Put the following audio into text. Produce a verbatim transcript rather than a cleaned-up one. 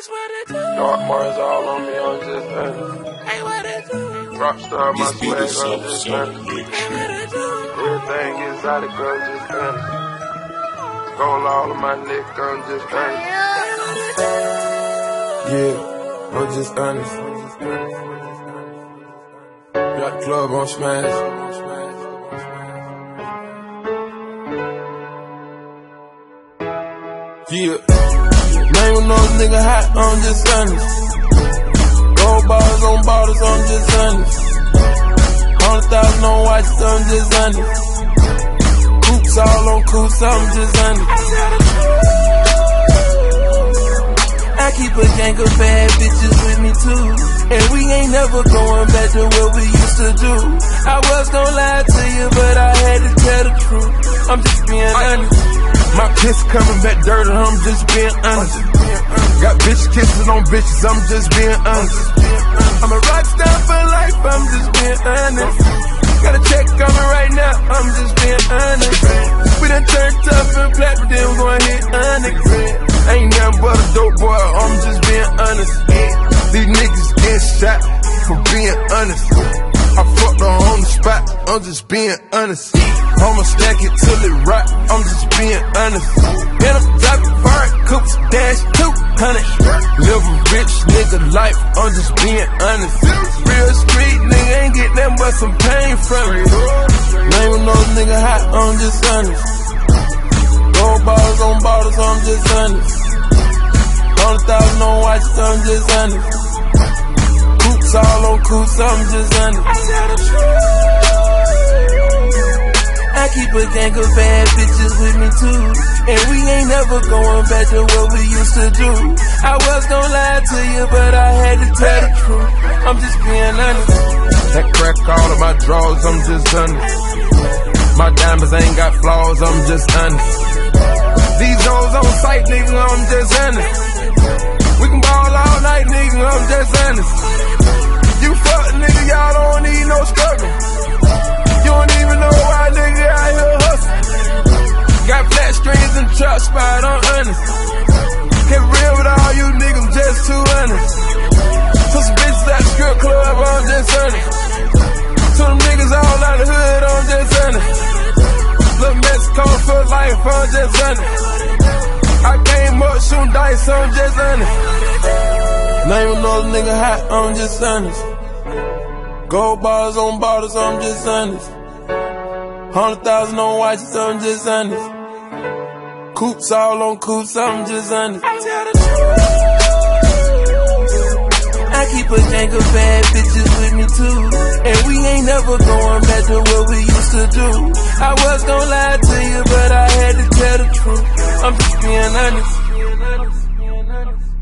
That's what it do. Dark Mars all on me, I'm just honest. Hey, what it do? Rockstar, my This beat swag, is I'm so, just so honest. big Hey, shit. what it do? Everything inside the girl, just honest. Gold all on my neck, I'm just honest. Yeah, I'm just honest. Got the club on smash. Yeah, name of those nigga hot, I'm just honest. Gold bars on bottles, I'm just honest. Hundred thousand on watches, I'm just honest. Coops all on coops, I'm just honest. I keep a gang of bad bitches with me too, and we ain't never going back to what we used to do. I was gonna lie to you, but I had to tell the truth. I'm just being honest. My kiss coming back dirty, I'm just being honest. Got bitch kissing on bitches, I'm just being honest. I'm a rock star for life, I'm just being honest. Got a check coming right now, I'm just being honest. We done turned tough and black, but then we gon' hit honest. Ain't nothing but a dope boy, I'm just being honest. These niggas getting shot for being honest. I fucked her on the spot, I'm just being honest. I'ma stack it till it rot, I'm just being honest. Then I'm dropping fire, coops, dash two hundred. Live a rich nigga life, I'm just being honest. Real street nigga ain't get nothing but some pain from me. Name of those nigga hot, I'm just honest. Gold bottles on bottles, I'm just honest. Hundred thousand on watches, I'm just honest. Coops all on coops, I'm just honest. I tell the truth. I keep a gang of bad bitches with me too, and we ain't never going back to what we used to do. I was gonna lie to you, but I had to tell the truth. I'm just being honest. That crack all of my drawers, I'm just honest. My diamonds ain't got flaws, I'm just honest. These hoes on sight, nigga, I'm just honest. We can ball all night, nigga, I'm just honest. You fuck, nigga, y'all don't need no struggle. You don't even know why, nigga, out here hustle. Got flat strings and trap spot, I'm honest. Get real with all you niggas, I'm just too honest. To some bitches at the strip club, I'm just honest. To them niggas all out the hood, I'm just honest. Little Mexico for life, I'm just honest. I came up shooting dice, I'm just honest. Name another nigga hot, I'm just honest. Gold bars on bottles, I'm just honest. Hundred thousand on watches, I'm just honest. Coops all on coops, I'm just honest. I tell the truth. I keep a gang of bad bitches with me too, and we ain't never going back to what we used to do. I was gonna lie to you, but I had to tell the truth. I'm just being honest.